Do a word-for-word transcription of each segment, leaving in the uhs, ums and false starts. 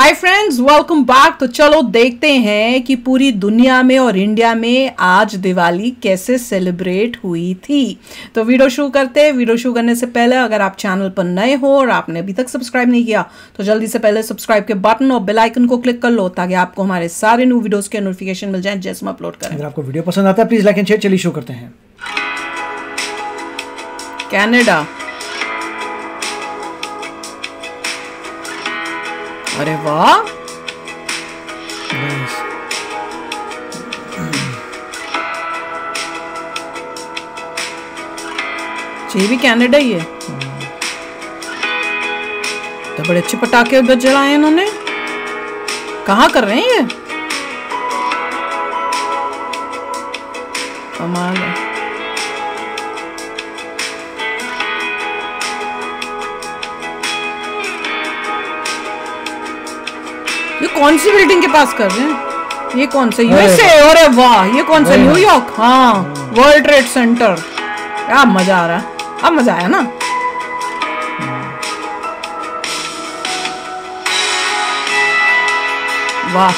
Hi friends, welcome back. तो चलो देखते हैं कि पूरी दुनिया में और इंडिया में आज दिवाली कैसे सेलिब्रेट हुई थी। तो वीडियो शुरू करते हैं। वीडियो शुरू करने से पहले अगर आप चैनल पर नए हो और आपने अभी तक सब्सक्राइब नहीं किया तो जल्दी से पहले सब्सक्राइब के बटन और बेल आइकन को क्लिक कर लो ताकि आपको हमारे सारे न्यू वीडियोस के नोटिफिकेशन मिल जाएं जैसे हम अपलोड करें। अगर आपको वीडियो पसंद आता है प्लीज लाइक एंड शेयर। चलिए शुरू करते हैं। कनाडा, अरे वाह, ये भी कनाडा ही है। तो बड़े अच्छे पटाखे उधर जलाए इन्होंने। कहाँ कर रहे हैं ये? कमाल है। ये कौन सी बिल्डिंग के पास कर रहे हैं? ये कौन सा? यूएसए? अरे वाह, ये कौन सा? न्यूयॉर्क। हाँ, वर्ल्ड ट्रेड सेंटर। क्या मजा आ रहा है। अब मजा आया ना। वाह,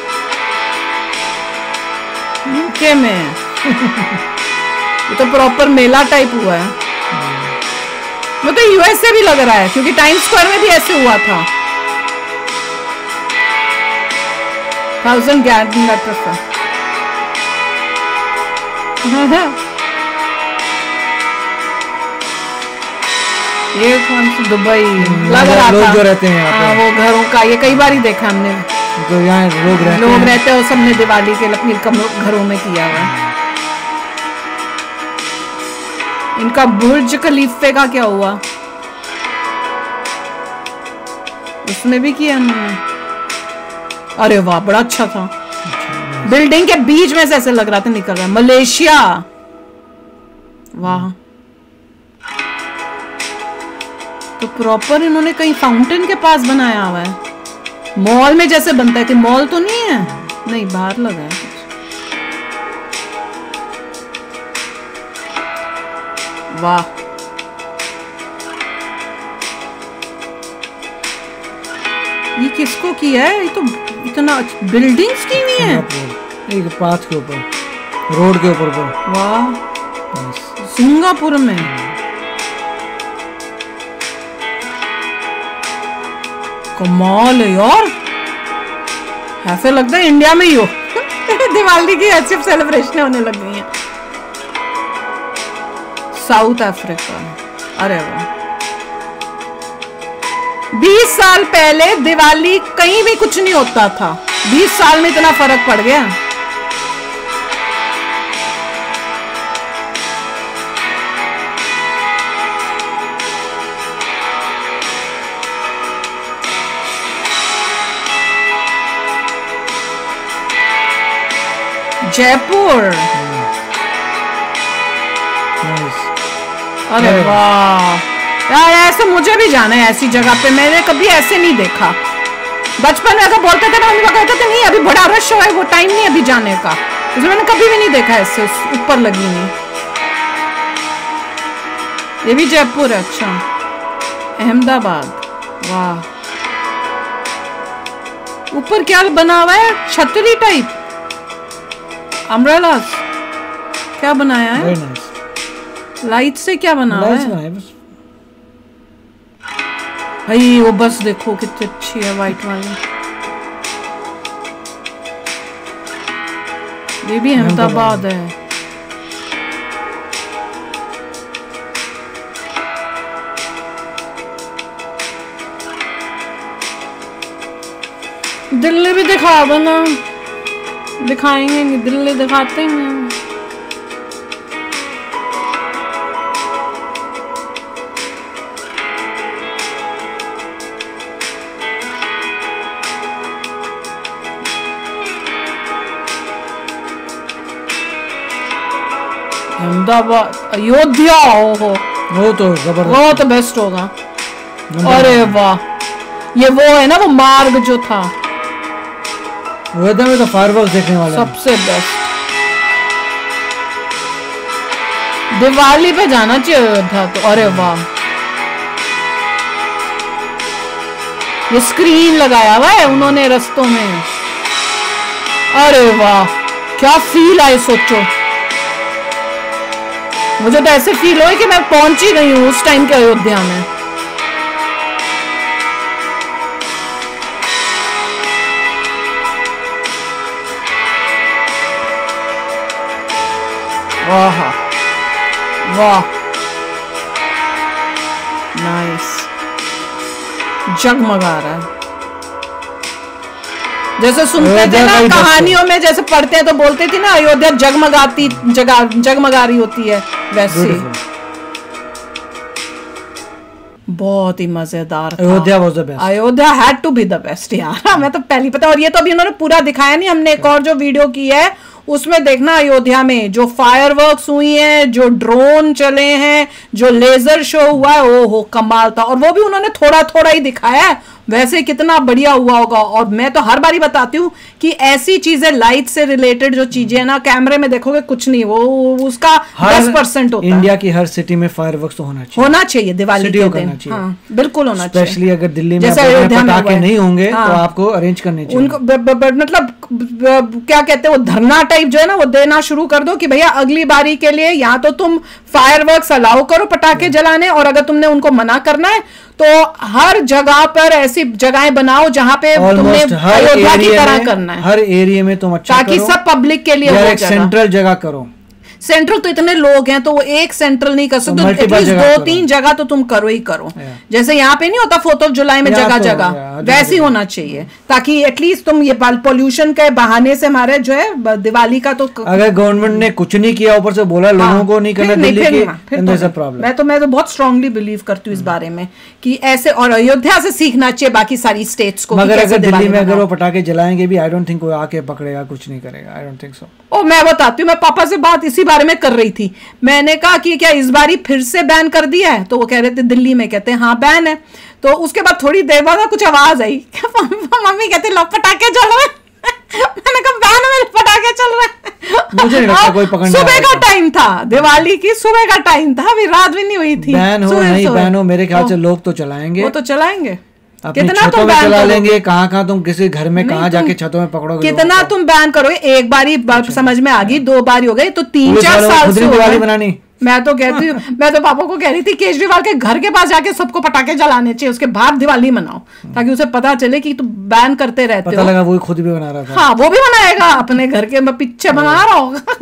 यूके में ये तो प्रॉपर मेला टाइप हुआ है। वो तो यूएसए भी लग रहा है क्योंकि टाइम्स स्क्वायर में भी ऐसे हुआ था। थाउजेंड गैलन लीटर का। ये कौन सी? दुबई लग रहा लोग था। जो रहते हैं हाँ, वो घरों का। ये कई बार ही देखा हमने। जो यहाँ लोग रहते लोग हैं रहते हैं, सबने दिवाली के अपने घरों में किया हुआ है। इनका बुर्ज खलीफे का क्या हुआ? उसमें भी किया हमने। अरे वाह, बड़ा अच्छा था। बिल्डिंग के बीच में से ऐसे लग रहा था निकल रहा है। मलेशिया, वाह। तो प्रॉपर इन्होंने कहीं फाउंटेन के पास बनाया हुआ है। मॉल में जैसे बनता है कि मॉल तो नहीं है? नहीं, बाहर लगा है कुछ। वाह, ये किसको किया है? ये तो इतना बिल्डिंग्स की हुई है। एक पाथ के ऊपर, रोड के ऊपर पर। वाह, सिंगापुर में। कमाल है यार। ऐसे लगता है इंडिया में ही हो। दिवाली की अच्छी सेलिब्रेशन होने लग गई हैं। साउथ अफ्रीका, अरे वाह। बीस साल पहले दिवाली कहीं भी कुछ नहीं होता था। बीस साल में इतना फर्क पड़ गया। जयपुर, अरे वाह यार, ऐसे मुझे भी जाना है ऐसी जगह पे। मैंने कभी ऐसे नहीं देखा। बचपन में अगर बोलते थे ना, मम्मी कहते थे नहीं अभी बड़ा रश है, वो टाइम नहीं अभी जाने का। इसलिए मैंने कभी भी नहीं देखा ऐसे ऊपर लगी नहीं। ये भी जयपुर है। अच्छा, अहमदाबाद, वाह। ऊपर क्या बना हुआ है? छतरी टाइप, अम्ब्रेलास। क्या बनाया है? लाइट से क्या बना हुआ है? भाई वो बस देखो कितनी अच्छी है, वाइट वाली। ये भी अहमदाबाद है। दिल्ली भी दिखा दो ना। दिखाएंगे, दिल्ली दिखाते हैं। अहमदाबाद, अयोध्या, हो हो वो तो जबरदस्त, वो तो बेस्ट होगा। अरे वाह, ये वो है ना वो मार्ग जो था, वेदर में तो फायरवर्क्स देखने वाला सबसे बेस्ट। दिवाली पे जाना चाहिए अयोध्या तो। अरे वाह, ये स्क्रीन लगाया हुआ है उन्होंने रस्तों में। अरे वाह क्या फील आए सोचो। मुझे तो ऐसे फील हो कि मैं पहुंच ही गई हूं उस टाइम के अयोध्या में। वाह वाह नाइस, जगमगा रहा है। जैसे सुनते थे ना कहानियों में, जैसे पढ़ते हैं तो बोलते थे ना अयोध्या जगमगाती जगा जगमगा रही होती है, वैसे बहुत ही मजेदार था। Ayodhya was the best. Ayodhya had to be the best यार। मैं तो पहली पता, और ये तो अभी उन्होंने पूरा दिखाया नहीं, हमने एक और जो वीडियो की है उसमें देखना अयोध्या में जो फायरवर्क्स हुई हैं, जो ड्रोन चले हैं, जो लेजर शो हुआ है, ओ हो कमाल था। और वो भी उन्होंने थोड़ा थोड़ा ही दिखाया है, वैसे कितना बढ़िया हुआ होगा। और मैं तो हर बारी बताती हूँ कि ऐसी चीजें लाइट से रिलेटेड जो चीजें है ना, कैमरे में देखोगे कुछ नहीं, वो उसका दस परसेंट होता है। इंडिया की हर सिटी में फायरवर्क्स तो होना चाहिए, होना चाहिए दिवाली के दिन। हाँ, बिल्कुल होना चाहिए। स्पेशली अगर दिल्ली में पटाखे नहीं होंगे तो आपको अरेंज करने चाहिए उनको। मतलब क्या कहते हैं वो धरना टाइप जो है ना वो देना शुरू कर दो कि भैया अगली बारी के लिए या तो तुम फायरवर्क्स अलाउ करो पटाखे जलाने, और अगर तुमने उनको मना करना है तो हर जगह पर ऐसी जगहें बनाओ जहां पे तुमने अयोध्या की तरह करना है। हर एरिया में तुम अच्छा ताकि सब पब्लिक के लिए एक सेंट्रल जगह करो। सेंट्रल तो इतने लोग हैं तो वो एक सेंट्रल नहीं कर सकते, तो एटलीस्ट दो तीन जगह तो तुम करो ही करो। जैसे यहाँ पे नहीं होता फोर्थ ऑफ जुलाई में जगह जगह, वैसे ही होना चाहिए, ताकि एटलीस्ट तुम ये पोल्यूशन के बहाने से हमारे जो है दिवाली का तो। अगर गवर्नमेंट ने कुछ नहीं किया ऊपर से बोला लोगों को नहीं करना दिल्ली की, प्रॉब्लम। मैं तो मैं तो बहुत स्ट्रांगली बिलीव करती हूँ इस बारे में कि ऐसे, और अयोध्या से सीखना चाहिए बाकी सारी स्टेट्स को। मगर अगर दिल्ली में अगर वो पटाखे जलाएंगे भी, आई डोंट थिंक वो आके पकड़ेगा, कुछ नहीं करेगा। I don't think so. ओ मैं बताती हूँ, मैं पापा से बात इसी बारे में कर रही थी। मैंने कहा कि क्या इस बारी फिर से बैन कर दिया है, तो वो कह रहे थे दिल्ली में, कहते हैं हाँ बैन है। तो उसके बाद थोड़ी देर बाद कुछ आवाज आई, मम्मी कहते लो पटाखे चल रहे। मैंने कहा बैन में पटाखे चल रहे। मुझे नहीं लगता कोई पकड़ने सुबह का टाइम था, दिवाली की सुबह का टाइम था, अभी रात भी नहीं हुई थी। बैन हो नहीं बैन हो, मेरे ख्याल से लोग तो चलाएंगे, वो तो चलाएंगे। कितना तुम बैन चला लेंगे, कहाँ कहाँ तुम किसी घर में कहाँ जाके छतों में पकड़ोगे, कितना तुम बैन करोगे। एक बारी बात समझ में आ गई, दो बारी हो गई, तो तीन चार साल से दिवाली बनानी। मैं तो कहती हूँ, मैं तो पापा को कह रही थी केजरीवाल के घर के पास जाके सबको पटाखे जलाने चाहिए, उसके बाद दिवाली मनाओ, ताकि उसे पता चले कि तुम बैन करते रहते हो। पता लगा वो खुद भी बना रहा था। हाँ वो भी बनाएगा अपने घर के पीछे बना रहा होगा।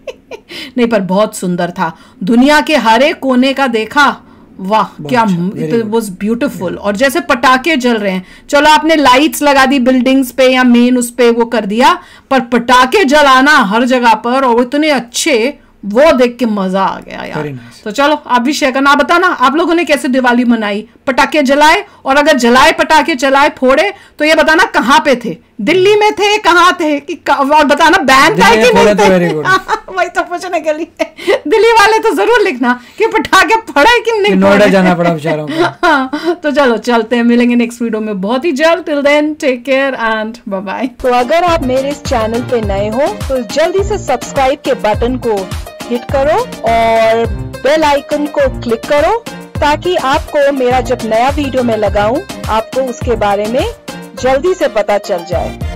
नहीं पर बहुत सुंदर था, दुनिया के हर एक कोने का देखा, वाह क्या इट वाज ब्यूटीफुल। और जैसे पटाखे जल रहे हैं, चलो आपने लाइट्स लगा दी बिल्डिंग्स पे या मेन उस पे वो कर दिया, पर पटाखे जलाना हर जगह पर, और इतने अच्छे, वो देख के मजा आ गया यार। nice. तो चलो आप भी शेयर करना, आप बताना आप लोगों ने कैसे दिवाली मनाई, पटाखे जलाए, और अगर जलाए पटाखे चलाए फोड़े तो ये बताना कहाँ पे थे, दिल्ली में थे, कहाँ थे कि, और बताना बैन था कि नहीं थे। वही तो पूछने के लिए दिल्ली वाले तो जरूर लिखना कि पटाखे फोड़े कि नहीं, नोएडा जाना पड़ा बेचारों को। हाँ, तो चलो चलते हैं, मिलेंगे नेक्स्ट वीडियो में बहुत ही जल्द। Till then take care and bye bye. तो अगर आप मेरे इस चैनल पे नए हो तो जल्दी से सब्सक्राइब के बटन को हिट करो और बेल आइकन को क्लिक करो, ताकि आपको मेरा जब नया वीडियो मैं लगाऊं आपको उसके बारे में जल्दी से पता चल जाए।